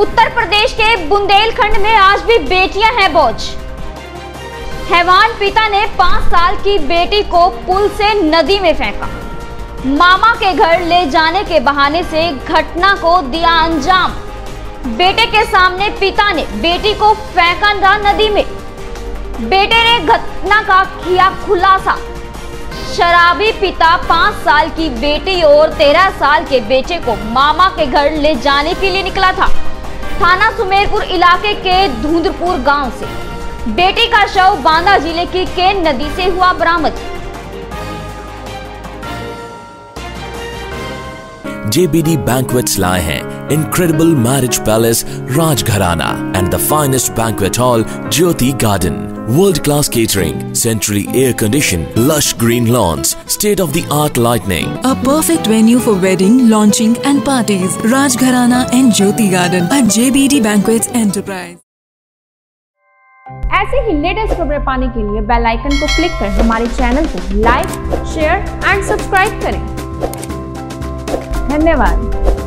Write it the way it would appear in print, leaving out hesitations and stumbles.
उत्तर प्रदेश के बुंदेलखंड में आज भी बेटियां हैं बोझ। हैवान पिता ने 5 साल की बेटी को पुल से नदी में फेंका। मामा के घर ले जाने के बहाने से घटना को दिया अंजाम। बेटे के सामने पिता ने बेटी को फेंका नदी में। बेटे ने घटना का किया खुलासा। शराबी पिता 5 साल की बेटी और 13 साल के बेटे को मामा के घर ले जाने के लिए निकला था। थाना सुमेरपुर इलाके के धुंधपुर गांव से बेटी का शव बांदा जिले की केन नदी से हुआ बरामद। JBD Banquets लाए हैं Incredible Marriage Palace Rajgharana and the finest banquet hall Jyoti Garden. World-class catering, centrally air-conditioned, lush green lawns, state-of-the-art lighting. A perfect venue for wedding, launching and parties. Rajgharana and Jyoti Garden at JBD Banquets Enterprise. ऐसे ही latest खबरें पाने के लिए bell icon को click कर हमारे channel को like, share and subscribe करें। धन्यवाद।